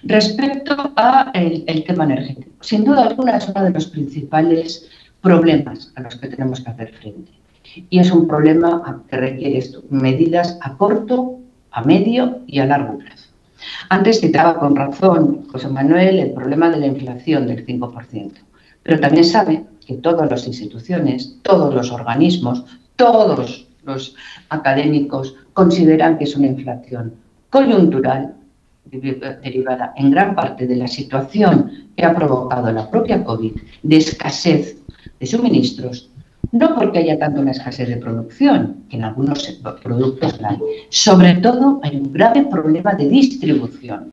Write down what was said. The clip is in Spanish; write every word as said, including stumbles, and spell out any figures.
Respecto al tema energético, sin duda alguna es uno de los principales problemas a los que tenemos que hacer frente. Y es un problema que requiere medidas a corto, a medio y a largo plazo. Antes citaba con razón José Manuel el problema de la inflación del cinco por ciento, pero también sabe que todas las instituciones, todos los organismos, todos los académicos consideran que es una inflación coyuntural derivada en gran parte de la situación que ha provocado la propia COVID, de escasez de suministros, no porque haya tanto una escasez de producción, que en algunos productos la hay, sobre todo hay un grave problema de distribución.